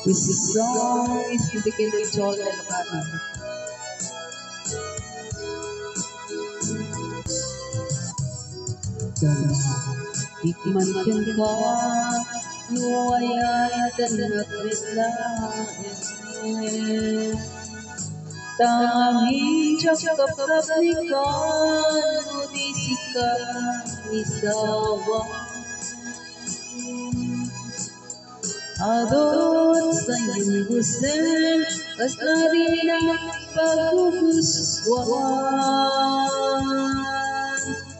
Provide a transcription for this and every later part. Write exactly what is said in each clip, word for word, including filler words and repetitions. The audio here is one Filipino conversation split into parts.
This song is dedicated to all Ilocano. Ikman ken ka nuwayatan nagbislain tanging cakap-cakap nikan nudisikan isawa adot sa iyong gusen kas na rin ang pagkuguswan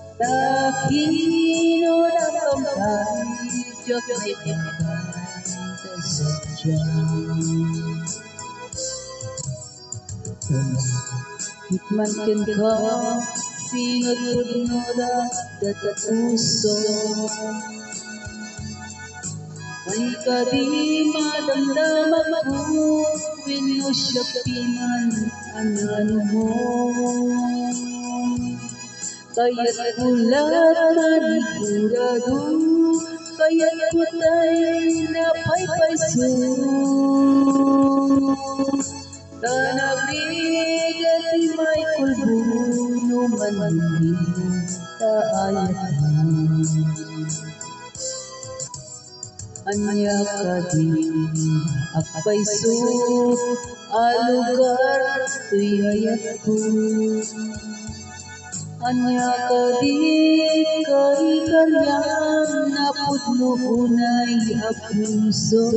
takino na kamay jok ay pagkay kasadyan ikman ken ka sinod-sunod datat puso ay kadi madamdam ako when siya piman anano mo kaya't ulat manigurado kaya't kutay na paypayso tanagrigat may kulbuno manili taayat anya kadi apayso alugar tuyayat ko anya kadi karikaryan napudno unay apuso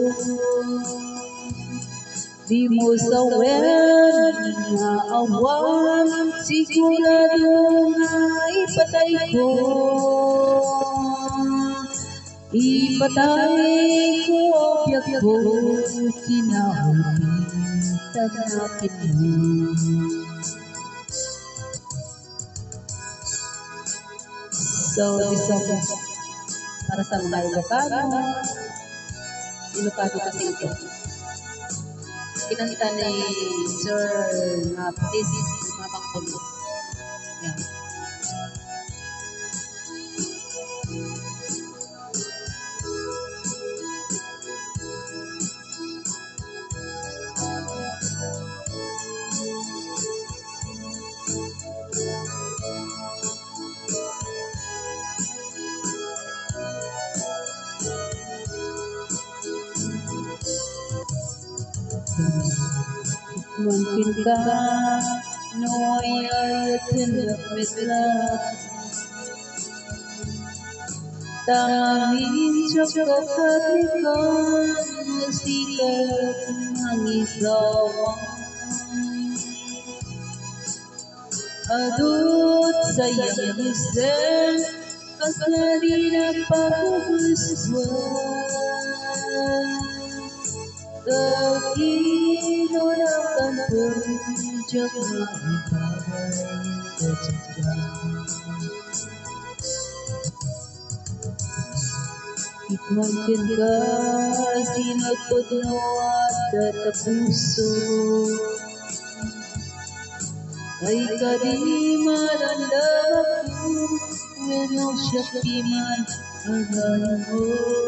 di mo sawen nga awan sigurado nga ipatay ko ipatay ko biyak ko kinahuli tanapin mo so this song is para sa mga Ilocano Ilocano kasi ito kinanta ni Sir na please mabang pulo yan mungkin ka noyayatin nagmesla tanging cakap-cakap musikat ng isawa adut sa iyong gusen kas na rin ang pagkuguswan takino na kanpong jok na ipagay kasadyan ikman ken ka sinagpudno at datapuso ay kadi madamdam ako when siya piman agalan mo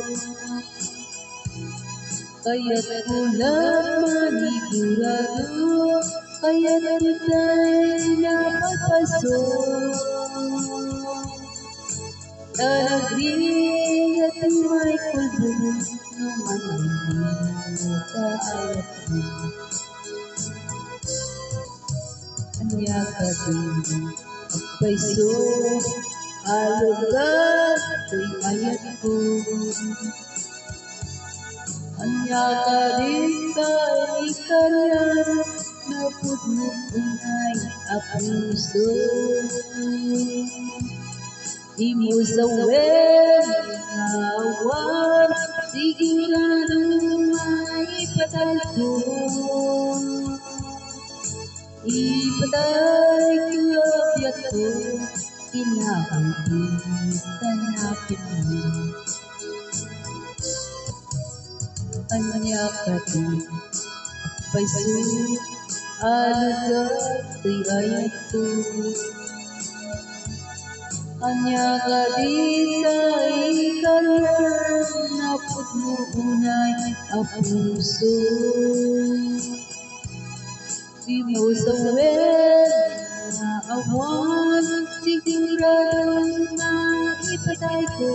kaya't ulan manigurado kaya't kita'y napagpaso talagri at may kulbo naman kaayat mo anya kadi agpayso alugar to'y ayat ko anya kadi kaikaryan napudno unay apuso di mo sawen nga awan sigurado maipatay ko ipatay ko biyak ko kinahuli tanapin mo anya kadi payso alugar tuyayat ko anya kadi kaikaryan napudno unay ang puso. Di mo sawin na awan sigurang maipatay ko.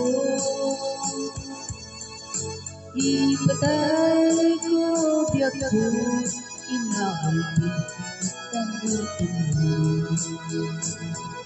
Ipatay ko biyak ko, inahal tanggapin mo.